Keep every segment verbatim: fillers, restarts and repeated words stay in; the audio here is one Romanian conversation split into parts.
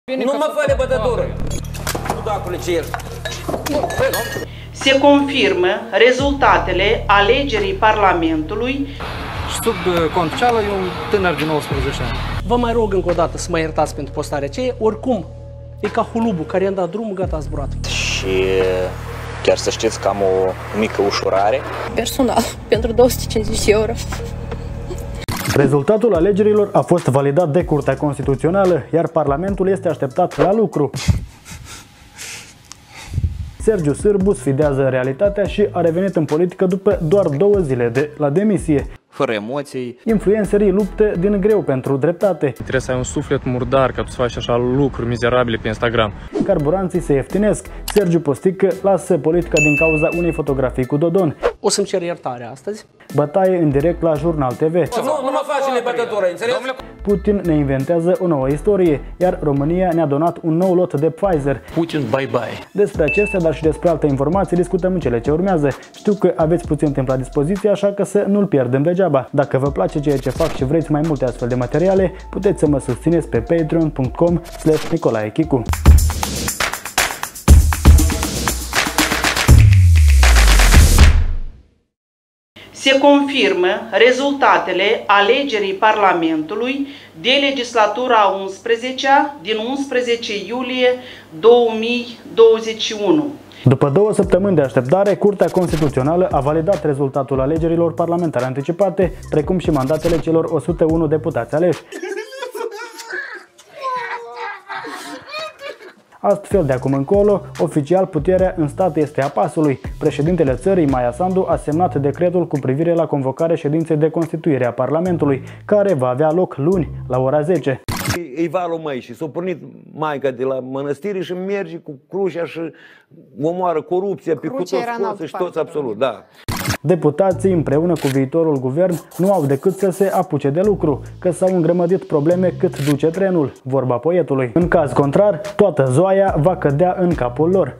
Nu mă fă de bătătură! Nu dacule ce ești! Se confirmă rezultatele alegerii Parlamentului. Sub cont ceală e un tânăr de nouăsprezece ani. Vă mai rog încă o dată să mă iertați pentru postarea aceea. Oricum, e ca hulubul care i-a dat drumul, gata, a zburat. Și chiar să știți că am o mică ușurare. Personal, pentru două sute cincizeci de euro. Rezultatul alegerilor a fost validat de Curtea Constituțională, iar Parlamentul este așteptat la lucru. Sergiu Sârbu sfidează realitatea și a revenit în politică după doar două zile de la demisie. Fără emoții. Influencerii luptă din greu pentru dreptate. Trebuie să ai un suflet murdar ca tu să faci așa lucruri mizerabile pe Instagram. Carburanții se ieftinesc. Sergiu Postică lasă politica din cauza unei fotografii cu Dodon. O să-mi cer iertare astăzi. Bătaie în direct la Jurnal T V. Nu, nu mă faci de bătătură, înțeles? Putin ne inventează o nouă istorie, iar România ne-a donat un nou lot de Pfizer. Putin, bye-bye. Despre acestea, dar și despre alte informații discutăm în cele ce urmează. Știu că aveți puțin timp la dispoziție, așa că să nu-l pierdem degeaba. Dacă vă place ceea ce fac și vreți mai multe astfel de materiale, puteți să mă susțineți pe patreon punct com slash Nicolae Chicu. Se confirmă rezultatele alegerii Parlamentului de legislatura a unsprezecea din unsprezece iulie două mii douăzeci și unu. După două săptămâni de așteptare, Curtea Constituțională a validat rezultatul alegerilor parlamentare anticipate, precum și mandatele celor o sută unu deputați aleși. Astfel, de acum încolo, oficial puterea în stat este a pasului. Președintele țării, Maia Sandu, a semnat decretul cu privire la convocarea ședinței de constituire a Parlamentului, care va avea loc luni, la ora zece. E valul măi și s-a pornit maica de la mănăstire și merge cu crucea și omoară corupția pe cu toți scoți și toți absolut, da. Deputații, împreună cu viitorul guvern, nu au decât să se apuce de lucru, că s-au îngrămădit probleme cât duce trenul, vorba poetului. În caz contrar, toată zoaia va cădea în capul lor.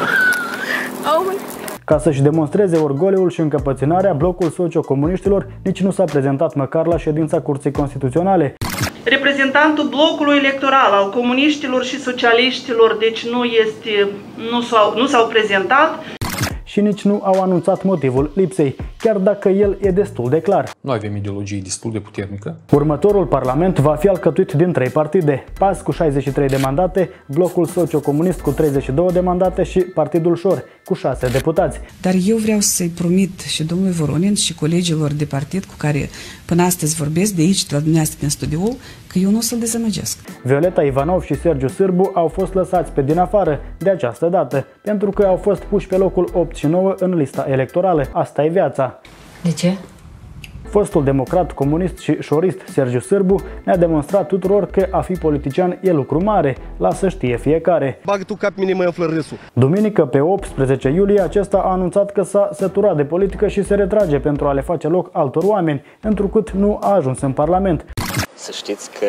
Ca să-și demonstreze orgoliul și încăpățânarea, blocul sociocomuniștilor nici nu s-a prezentat măcar la ședința Curții Constituționale. Reprezentantul blocului electoral al comuniștilor și socialiștilor, deci nu este, nu s-au, nu s-au prezentat. Și nici nu au anunțat motivul lipsei, chiar dacă el e destul de clar. Noi avem ideologie destul de puternică. Următorul parlament va fi alcătuit din trei partide: P A S cu șaizeci și trei de mandate, Blocul Sociocomunist cu treizeci și două de mandate și Partidul Șor cu șase deputați. Dar eu vreau să-i promit și domnului Voronin și colegilor de partid cu care până astăzi vorbesc de aici, de la dumneavoastră din studio, că eu nu o să-l dezamăgesc. Violeta Ivanov și Sergiu Sârbu au fost lăsați pe din afară de această dată, pentru că au fost puși pe locul opt și nouă în lista electorală. Asta e viața. De ce? Fostul democrat, comunist și șorist Sergiu Sârbu ne-a demonstrat tuturor că a fi politician e lucru mare, lasă știe fiecare. Bagă tu cap mine, mă înflă râsul. Duminică, pe optsprezece iulie, acesta a anunțat că s-a săturat de politică și se retrage pentru a le face loc altor oameni, întrucât nu a ajuns în Parlament. Să știți că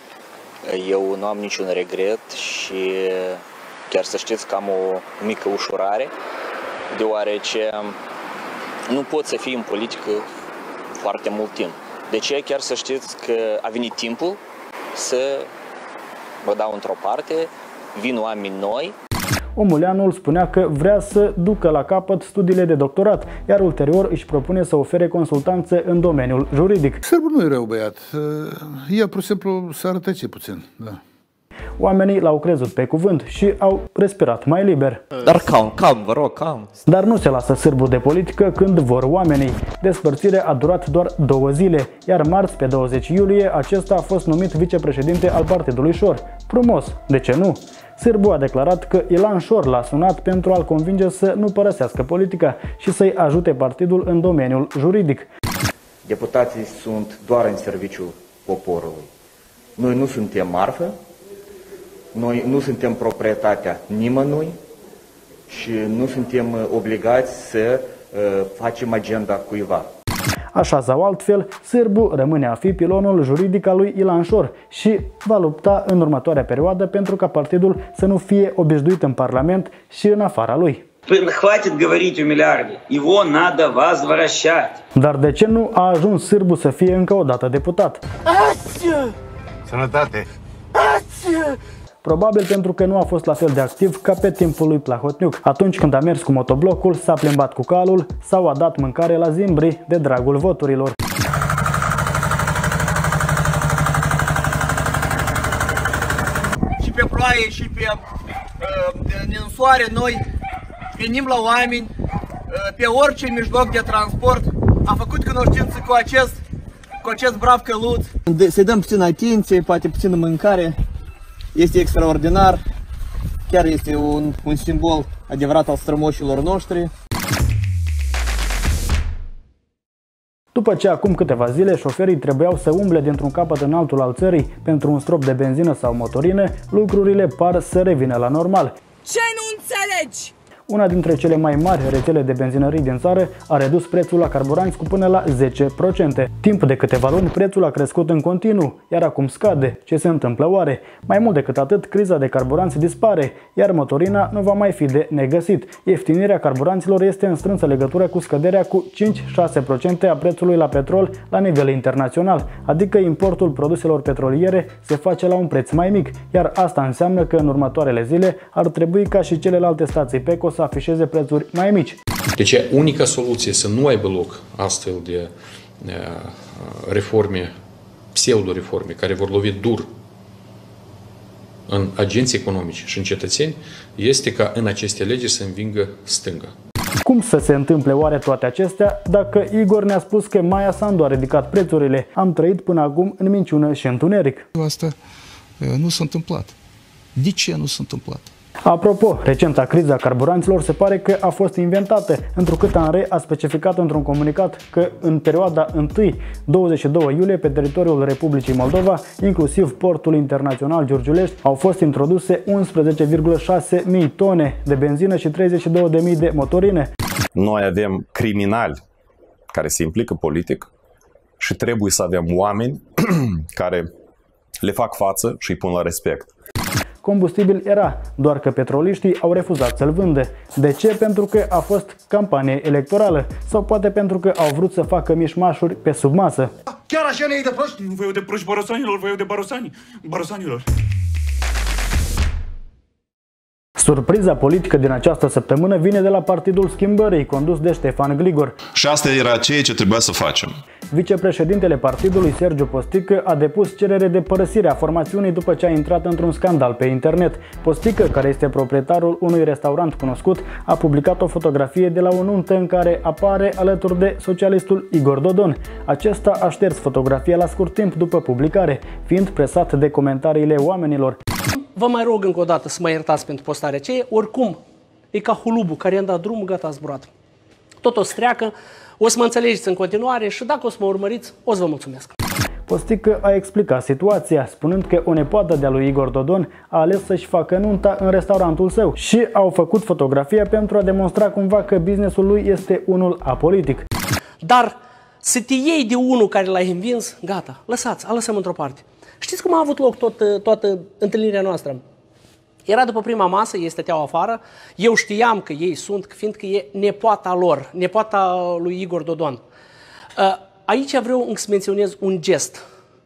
eu nu am niciun regret și chiar să știți că am o mică ușurare, deoarece nu pot să fiu în politică foarte mult timp. De ce? Chiar să știți că a venit timpul să vă dau într-o parte, vin oameni noi. Omuleanul spunea că vrea să ducă la capăt studiile de doctorat, iar ulterior își propune să ofere consultanțe în domeniul juridic. Sârbu nu e rău băiat, ea pur și simplu s-a rătăcit puțin, da. Oamenii l-au crezut pe cuvânt și au respirat mai liber. Dar calm, calm, vă rog, calm. Dar nu se lasă Sârbu de politică când vor oamenii. Despărțirea a durat doar două zile, iar marți, pe douăzeci iulie, acesta a fost numit vicepreședinte al Partidului Șor. Frumos, de ce nu? Sârbu a declarat că Ilan Șor l-a sunat pentru a-l convinge să nu părăsească politica și să-i ajute partidul în domeniul juridic. Deputații sunt doar în serviciul poporului. Noi nu suntem marfă. Noi nu suntem proprietatea nimănui și nu suntem obligați să uh, facem agenda cuiva. Așa sau altfel, Sârbu rămâne a fi pilonul juridic al lui Ilan Șor și va lupta în următoarea perioadă pentru ca partidul să nu fie obișnuit în Parlament și în afara lui. Хватит говорить о миллиарде. Его надо возвращать. Dar de ce nu a ajuns Sârbu să fie încă o dată deputat? Sănătate! Probabil pentru că nu a fost la fel de activ ca pe timpul lui Plahotniuc, atunci când a mers cu motoblocul, s-a plimbat cu calul sau a dat mâncare la zimbri de dragul voturilor. Și pe ploaie și pe uh, soare noi venim la oameni, uh, pe orice mijloc de transport. Am făcut cunoștință cu acest, cu acest brav căluț. Să-i dăm puțin atenție, poate puțină mâncare. Este extraordinar. Chiar este un, un simbol adevărat al strămoșilor noștri. După ce acum câteva zile șoferii trebuiau să umble dintr-un capăt în altul al țării pentru un strop de benzină sau motorină, lucrurile par să revină la normal. Ce nu înțelegi? Una dintre cele mai mari rețele de benzinării din țară a redus prețul la carburanți cu până la zece la sută. Timp de câteva luni, prețul a crescut în continuu, iar acum scade. Ce se întâmplă oare? Mai mult decât atât, criza de carburanți dispare, iar motorina nu va mai fi de negăsit. Ieftinirea carburanților este în strânsă legătură cu scăderea cu cinci la șase la sută a prețului la petrol la nivel internațional, adică importul produselor petroliere se face la un preț mai mic, iar asta înseamnă că în următoarele zile ar trebui ca și celelalte stații PECO să afișeze prețuri mai mici. Deci unica soluție să nu aibă loc astfel de uh, reforme, pseudo-reforme, care vor lovi dur în agenții economici și în cetățeni, este ca în aceste legi să învingă stânga. Cum să se întâmple oare toate acestea dacă Igor ne-a spus că Maia Sandu a ridicat prețurile? Am trăit până acum în minciună și întuneric. Asta nu s-a întâmplat. De ce nu s-a întâmplat? Apropo, recenta criza carburanților se pare că a fost inventată, întrucât ANRE a specificat într-un comunicat că în perioada întâi douăzeci și doi iulie pe teritoriul Republicii Moldova, inclusiv portul internațional Giurgiulești, au fost introduse unsprezece virgulă șase mii tone de benzină și treizeci și două de mii de motorine. Noi avem criminali care se implică politic și trebuie să avem oameni care le fac față și îi pun la respect. Combustibil era, doar că petroliștii au refuzat să-l vândă. De ce? Pentru că a fost campanie electorală sau poate pentru că au vrut să facă mișmașuri pe sub masă. Chiar așa ne-ai de proști? Voiu de proști borosanilor, voiu de barosani, barosanilor. Surpriza politică din această săptămână vine de la Partidul Schimbării, condus de Ștefan Gligor. Și asta era ceea ce trebuia să facem. Vicepreședintele partidului, Sergiu Postică, a depus cerere de părăsire a formațiunii după ce a intrat într-un scandal pe internet. Postică, care este proprietarul unui restaurant cunoscut, a publicat o fotografie de la o nuntă în care apare alături de socialistul Igor Dodon. Acesta a șters fotografia la scurt timp după publicare, fiind presat de comentariile oamenilor. Vă mai rog încă o dată să mă iertați pentru postarea aceea. Oricum, e ca hulubul care i-am dat drumul, gata, a zburat. Tot o să treacă, o să mă înțelegeți în continuare și dacă o să mă urmăriți, o să vă mulțumesc. Postică a explicat situația, spunând că o nepoată de-a lui Igor Dodon a ales să-și facă nunta în restaurantul său și au făcut fotografia pentru a demonstra cumva că businessul lui este unul apolitic. Dar să te iei de unul care l-ai învins, gata, lăsați, a lăsăm într-o parte. Știți cum a avut loc tot, toată întâlnirea noastră? Era după prima masă, ei stăteau afară, eu știam că ei sunt, fiindcă e nepoata lor, nepoata lui Igor Dodon. Aici vreau să menționez un gest.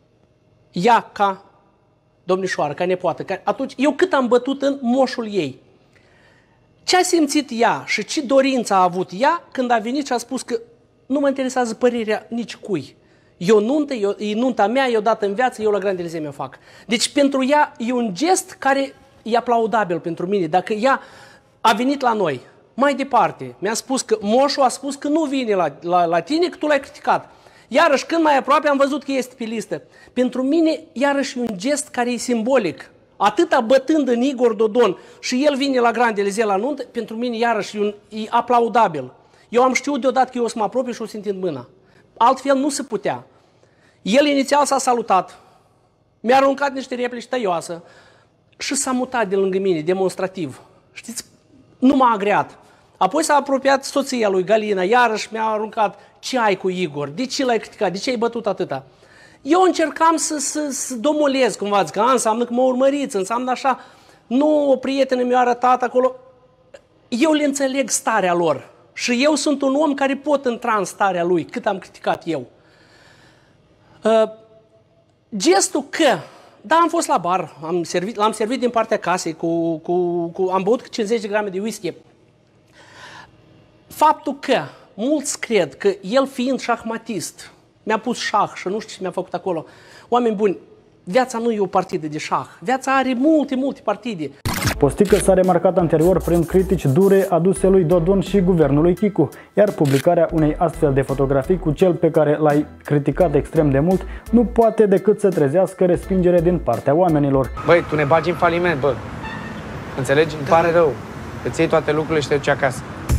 Ea ca domnișoară, ca nepoată, ca... atunci eu cât am bătut în moșul ei. Ce a simțit ea și ce dorință a avut ea când a venit și a spus că nu mă interesează părerea nici cui. Eu nuntă, eu, e nunta mea, eu dată în viață, eu la Grandelize mi-o fac. Deci pentru ea e un gest care e aplaudabil pentru mine. Dacă ea a venit la noi, mai departe, mi-a spus că moșul a spus că nu vine la, la, la tine, că tu l-ai criticat. Iarăși, când mai aproape, am văzut că este pe listă. Pentru mine, iarăși, e un gest care e simbolic. Atâta bătând în Igor Dodon și el vine la Grandelize la nuntă, pentru mine, iarăși, e, un, e aplaudabil. Eu am știut deodată că eu o să mă apropie și o să întind mâna. Altfel nu se putea. El inițial s-a salutat, mi-a aruncat niște replici tăioase și s-a mutat de lângă mine, demonstrativ. Știți, nu m-a agreat. Apoi s-a apropiat soția lui Galina, iarăși mi-a aruncat, ce ai cu Igor, de ce l-ai criticat, de ce ai bătut atâta? Eu încercam să, să, să domolez, cumva, zic, că înseamnă că mă urmăriți, înseamnă așa. Nu, o prietenă mi-a arătat acolo. Eu le înțeleg starea lor și eu sunt un om care pot intra în starea lui, cât am criticat eu. Uh, gestul că Da, am fost la bar, am servit, l-am servit din partea casei, cu, cu, cu, am băut cincizeci de grame de whisky. Faptul că mulți cred că el fiind șahmatist, mi-a pus șah și nu știu ce mi-a făcut acolo. Oameni buni, viața nu e o partidă de șah, viața are multe, multe partide. Postică s-a remarcat anterior prin critici dure aduse lui Dodon și guvernului Chicu, iar publicarea unei astfel de fotografii cu cel pe care l-ai criticat extrem de mult nu poate decât să trezească respingere din partea oamenilor. Băi, tu ne bagi în faliment, bă. Înțelegi? Îmi pare rău. Îți iei toate lucrurile și te duci acasă.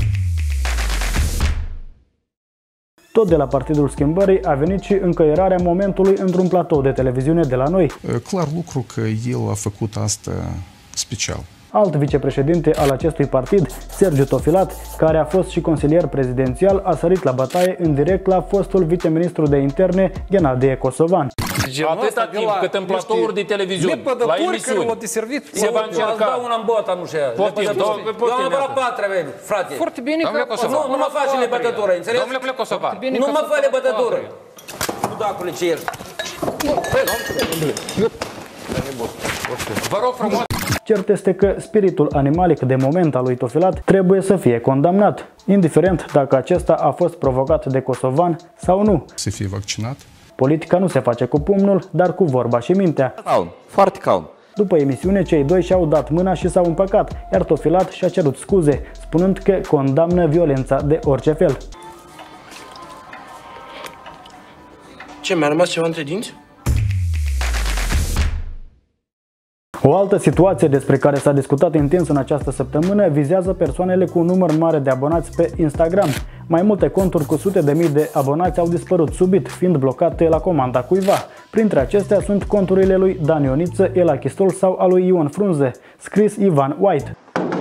Tot de la Partidul Schimbării a venit și încăierarea momentului într-un platou de televiziune de la noi. Clar lucru că el a făcut asta special. Alt vicepreședinte al acestui partid, Sergiu Tofilat, care a fost și consilier prezidențial, a sărit la bătaie în direct la fostul viceministru de interne, Ghenadie Kosovan. Atâta timp cât în platouri de televiziune, la emisiuni, se va încerca... Îți dau una în bota, nu știu. Poftim, domnule, poftim. Eu am vreo patru, frate. Foarte bine că... Nu mă faci lebătătură, înțeles? Domnule Kosovan. Nu mă fă lebătătură. Budacule, ce ești? Vă rog frumos. Cert este că spiritul animalic de moment al lui Tofilat trebuie să fie condamnat, indiferent dacă acesta a fost provocat de kosovan sau nu. Să fie vaccinat. Politica nu se face cu pumnul, dar cu vorba și mintea. Calm, foarte calm. După emisiune, cei doi și-au dat mâna și s-au împăcat, iar Tofilat și-a cerut scuze, spunând că condamnă violența de orice fel. Ce, mi-a rămas ceva între dinți? O altă situație despre care s-a discutat intens în această săptămână vizează persoanele cu un număr mare de abonați pe Instagram. Mai multe conturi cu sute de mii de abonați au dispărut subit, fiind blocate la comanda cuiva. Printre acestea sunt conturile lui Dan Ioniță, Ela Chistol sau a lui Ion Frunze, scris Ivan White.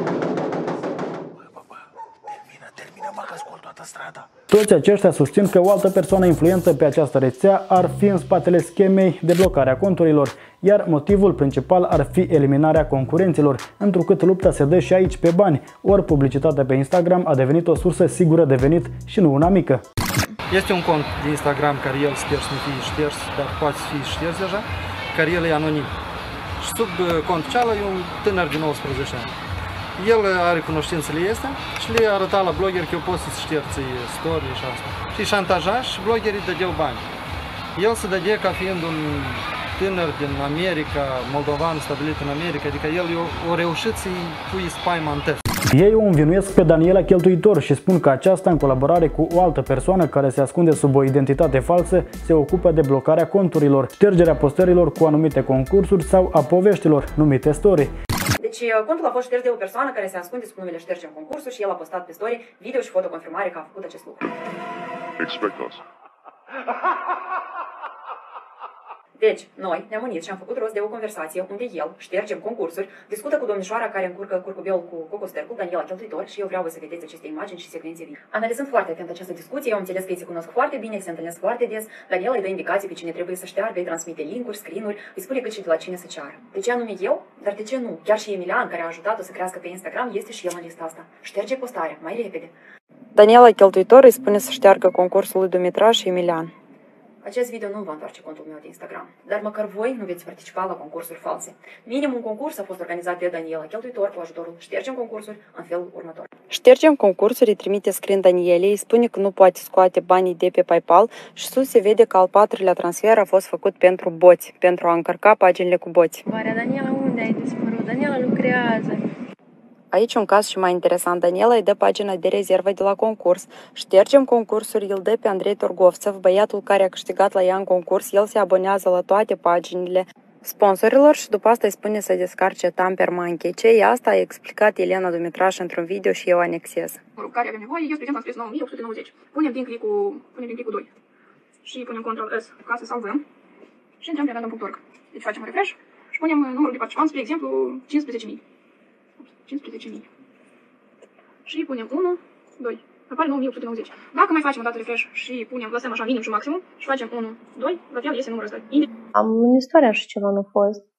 Toți aceștia susțin că o altă persoană influentă pe această rețea ar fi în spatele schemei de blocare a conturilor, iar motivul principal ar fi eliminarea concurenților, întrucât lupta se dă și aici pe bani, ori publicitatea pe Instagram a devenit o sursă sigură de venit și nu una mică. Este un cont de Instagram care el sper să nu fie șters, dar poate să fie șters deja, care el e anonim. Și sub contul cealaltă e un tânăr de nouăsprezece ani. El are cunoștințele astea și le arăta la blogger că eu pot să-ți șterți story și asta. Și șantaja și bloggerii dădeau bani. El se dădea ca fiind un tânăr din America, moldovan stabilit în America, adică el o reușit să-i pui spaima în test. Ei o învinuiesc pe Daniela Cheltuitor și spun că aceasta, în colaborare cu o altă persoană care se ascunde sub o identitate falsă, se ocupă de blocarea conturilor, ștergerea postărilor cu anumite concursuri sau a poveștilor, numite story. Deci contul a fost șters de o persoană care se ascunde sub numele Ștergem Concursuri și el a postat pe story video și fotoconfirmare că a făcut acest lucru. Expect us. Deci, noi ne-am unit și am făcut rost de o conversație unde el, Ștergem Concursuri, discută cu domnișoara care încurcă curcubiol cu Cocostercul, Daniela Cheltuitor, și eu vreau să vedeți aceste imagini și secvențe video. Analizând foarte atent această discuție, eu am înțeles că ei se cunosc foarte bine, se întâlnesc foarte des. Daniela îi dă indicații pe cine trebuie să șteargă, îi transmite linkuri, screen-uri, îi spune cât și de la cine să ceară. De ce anume eu? Dar de ce nu? Chiar și Emilian, care a ajutat-o să crească pe Instagram, este și el în lista asta. Șterge postarea, mai repede. Daniela Cheltuitor îi spune să șteargă concursul lui Dumitra și Emilian. Acest video nu va întoarce contul meu de Instagram, dar măcar voi nu veți participa la concursuri false. Minim un concurs a fost organizat de Daniela Cheltuitor cu ajutorul Ștergem Concursuri în felul următor. Ștergem Concursuri, îi trimite screen Danielei, îi spune că nu poate scoate banii de pe PayPal și sus se vede că al patrulea transfer a fost făcut pentru boți, pentru a încărca paginile cu boți. Oare Daniela unde ai dispărut? Daniela lucrează. Aici un caz și mai interesant. Daniela îi dă pagina de rezervă de la concurs. Ștergem Concursuri, îl dă pe Andrei Torgovțev, băiatul care a câștigat la ea în concurs. El se abonează la toate paginile sponsorilor și după asta îi spune să descarce Tamper Monkey. Ce e asta a explicat Elena Dumitraș într-un video și eu anexez. Care avem nevoie, eu, spre exemplu, am scris nouă mii opt sute nouăzeci. Punem din click-ul, punem din click-ul doi și punem control S ca să salvăm și intrăm pe random punct org. Deci facem refresh și punem numărul de participanți, spre exemplu, cincisprezece mii. cincisprezece mii. Și punem unu, doi. Apare nouă mii opt sute nouăzeci. Dacă mai facem o dată refresh și punem, lăsăm așa minim și maximum și facem unu, doi, la fel iese numărul ăsta. Am în istoria și ceva nu a fost.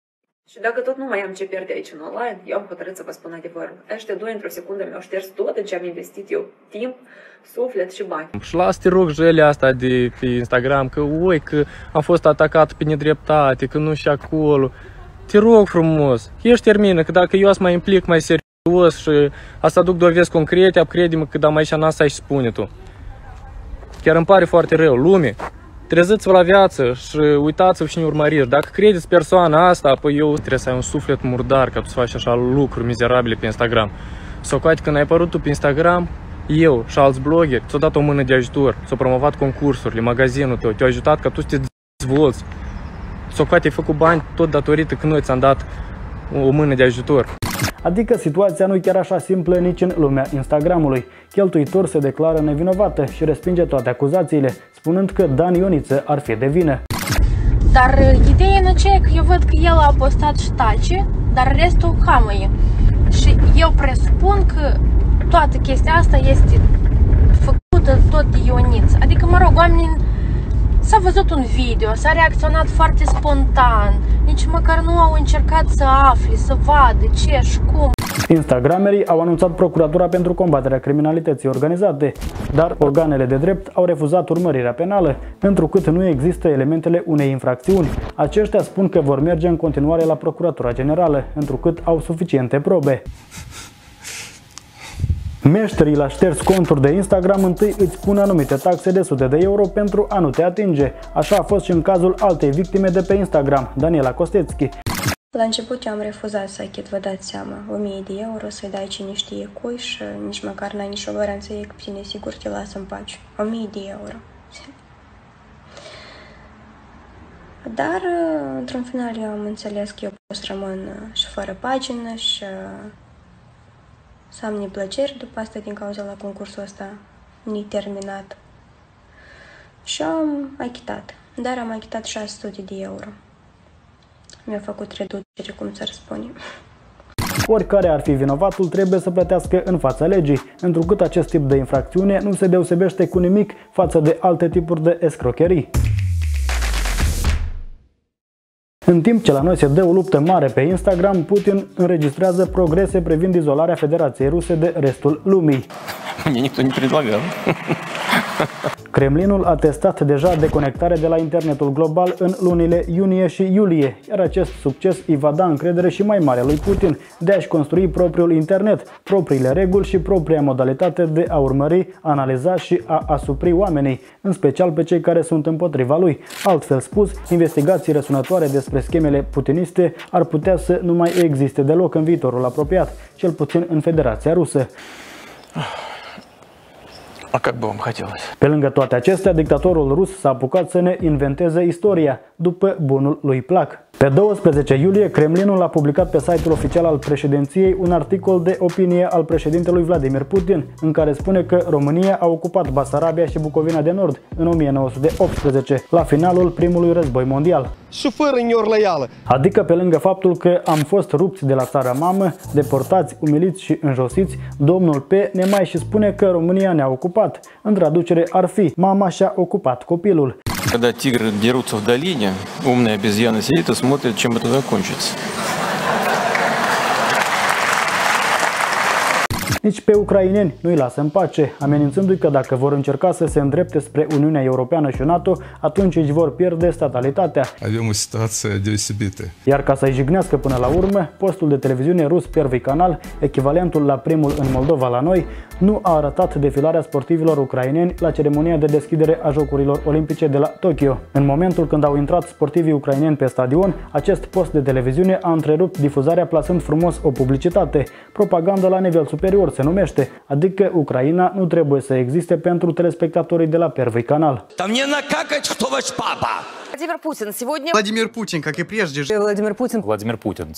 Și dacă tot nu mai am ce pierde aici în online, eu am hotărât să vă spun adevărul. Ăștia doi într-o secundă mi-au șters tot în ce am investit eu, timp, suflet și bani. Și las, te rog, jele asta de pe Instagram, că oi, că am fost atacat pe nedreptate, că nu și acolo. Te rog frumos, ești termină, că dacă eu să mă implic mai serios și asta aduc dovezi concrete, crede-mă că am aici n-asta și spune tu. Chiar îmi pare foarte rău, lume. Treziți-vă la viață și uitați-vă și ne urmăriți. Dacă credeți persoana asta, apoi eu trebuie să ai un suflet murdar ca tu să faci așa lucruri mizerabile pe Instagram. Sau poate când ai apărut tu pe Instagram, eu și alți blogeri ți-au dat o mână de ajutor, ți-au promovat concursurile, magazinul tău, te-au ajutat ca tu să te dezvolți. Sau poate ai făcut bani tot datorită că noi ți-am dat o mână de ajutor. Adică situația nu e chiar așa simplă nici în lumea Instagramului. Cheltuitor se declară nevinovată și respinge toate acuzațiile, spunând că Dan Ioniță ar fi de vină. Dar ideea în aceea că eu văd că el a postat și tace, dar restul camăie. Și eu presupun că toată chestia asta este făcută tot de Ioniță. Adică, mă rog, oamenii s-a văzut un video, s-a reacționat foarte spontan, nici măcar nu au încercat să afle, să vadă ce și cum. Instagramerii au anunțat Procuratura pentru combaterea criminalității organizate, dar organele de drept au refuzat urmărirea penală, întrucât nu există elementele unei infracțiuni. Aceștia spun că vor merge în continuare la Procuratura Generală, întrucât au suficiente probe. Meșterii la șters conturi de Instagram întâi îți pun anumite taxe de sute de euro pentru a nu te atinge. Așa a fost și în cazul altei victime de pe Instagram, Daniela Costețchi. La început eu am refuzat să achit, vă dați seama, o mie de euro, să-i dai cine știe cui și nici măcar n-ai nicio garanție că tine sigur te lasă în pace. o mie de euro. Dar, într-un final, eu am înțeles că eu pot să rămân și fără pagină și să am neplăceri după asta din cauza la concursul ăsta neterminat. Și am achitat, dar am achitat șase sute de euro. Mi-a făcut reducere, cum s-ar spune. Oricare ar fi vinovatul trebuie să plătească în fața legii, întrucât acest tip de infracțiune nu se deosebește cu nimic față de alte tipuri de escrocherii. În timp ce la noi se dă o luptă mare pe Instagram, Putin înregistrează progrese privind izolarea Federației Ruse de restul lumii. Мне никто не предлагал. Kremlinul a testat deja deconectarea de la internetul global în lunile iunie și iulie, iar acest succes îi va da încredere și mai mare lui Putin de a-și construi propriul internet, propriile reguli și propria modalitate de a urmări, analiza și a asupri oamenii, în special pe cei care sunt împotriva lui. Altfel spus, investigații răsunătoare despre schemele putiniste ar putea să nu mai existe deloc în viitorul apropiat, cel puțin în Federația Rusă. A как бы вам хотелось? Pe lângă toate acestea, dictatorul rus s-a apucat să ne inventeze istoria, după bunul lui plac. Pe douăsprezece iulie, Kremlinul a publicat pe site-ul oficial al președinției un articol de opinie al președintelui Vladimir Putin, în care spune că România a ocupat Basarabia și Bucovina de Nord în o mie nouă sute optsprezece, la finalul primului război mondial. Și fără neorlăială. Adică pe lângă faptul că am fost rupți de la țara mamă, deportați, umiliți și înjosiți, domnul P. ne mai și spune că România ne-a ocupat. În traducere ar fi: mama și-a ocupat copilul. Когда тигры дерутся в долине, умная обезьяна сидит и смотрит, чем это закончится. Nici pe ucraineni nu îi lasă în pace, amenințându-i că dacă vor încerca să se îndrepte spre Uniunea Europeană și NATO, atunci își vor pierde statalitatea. Avem o situație deosebită. Iar ca să-i jignească până la urmă, postul de televiziune rus Первый Canal, echivalentul la primul în Moldova la noi, nu a arătat defilarea sportivilor ucraineni la ceremonia de deschidere a Jocurilor Olimpice de la Tokyo. În momentul când au intrat sportivii ucraineni pe stadion, acest post de televiziune a întrerupt difuzarea plasând frumos o publicitate. Propagandă la nivel superior se numește, adică Ucraina nu trebuie să existe pentru telespectatorii de la Первый Canal. Владимир Путин сегодня... Владимир Путин, как и прежде. Владимир Путин. Владимир Путин.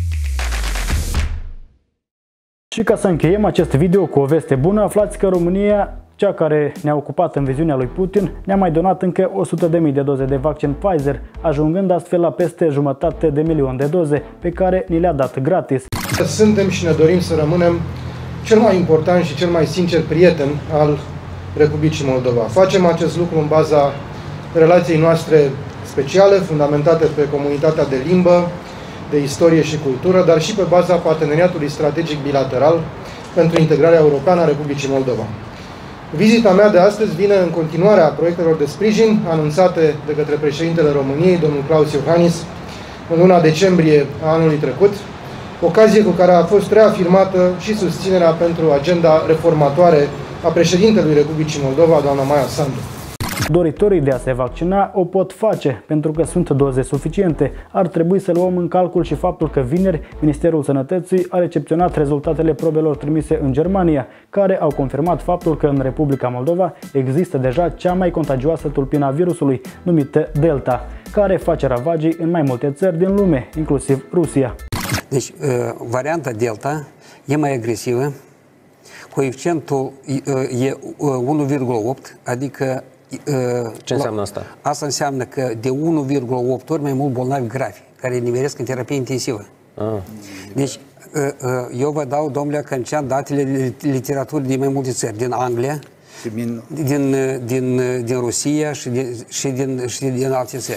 Și ca să încheiem acest video cu o veste bună, aflați că România, cea care ne-a ocupat în viziunea lui Putin, ne-a mai donat încă o sută de mii de doze de vaccin Pfizer, ajungând astfel la peste jumătate de milion de doze, pe care ni le-a dat gratis. Suntem și ne dorim să rămânem cel mai important și cel mai sincer prieten al Republicii Moldova. Facem acest lucru în baza relației noastre speciale, fundamentate pe comunitatea de limbă, de istorie și cultură, dar și pe baza parteneriatului strategic bilateral pentru integrarea europeană a Republicii Moldova. Vizita mea de astăzi vine în continuarea proiectelor de sprijin anunțate de către președintele României, domnul Klaus Iohannis, în luna decembrie a anului trecut, ocazie cu care a fost reafirmată și susținerea pentru agenda reformatoare a președintelui Republicii Moldova, doamna Maia Sandu. Doritorii de a se vaccina o pot face, pentru că sunt doze suficiente. Ar trebui să luăm în calcul și faptul că vineri Ministerul Sănătății a recepționat rezultatele probelor trimise în Germania, care au confirmat faptul că în Republica Moldova există deja cea mai contagioasă tulpină a virusului, numită Delta, care face ravagii în mai multe țări din lume, inclusiv Rusia. Deci, varianta Delta e mai agresivă, coeficientul e unu virgulă opt, adică ce înseamnă asta? Asta înseamnă că de unu virgulă opt ori mai mult bolnavi gravi, care nimeresc în terapie intensivă. Ah. Deci, eu vă dau, domnule Căncean, datele literaturii din mai multe țări, din Anglia, din, din, din Rusia și din, și, din, și din alte țări.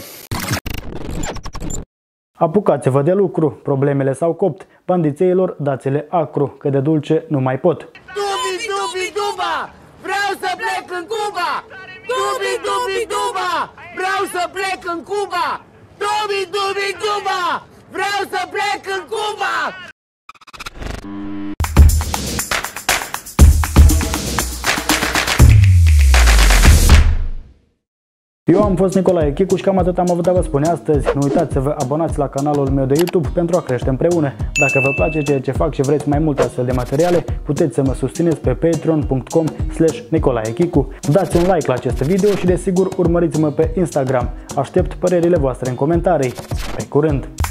Apucați-vă de lucru, problemele s-au copt, bandițeilor dați-le acru, că de dulce nu mai pot. Dubi, dubi, duba! Vreau să plec în Cuba! Dubi, dubi, duba! Vreau să plec în Cuba! Dubi, dubi, duba! Vreau să plec în Cuba! Eu am fost Nicolae Chicu și cam atât am avut de a vă spune astăzi. Nu uitați să vă abonați la canalul meu de YouTube pentru a crește împreună. Dacă vă place ceea ce fac și vreți mai multe astfel de materiale, puteți să mă susțineți pe patreon punct com slash Nicolae Chicu. Dați un like la acest video și desigur urmăriți-mă pe Instagram. Aștept părerile voastre în comentarii. Pe curând!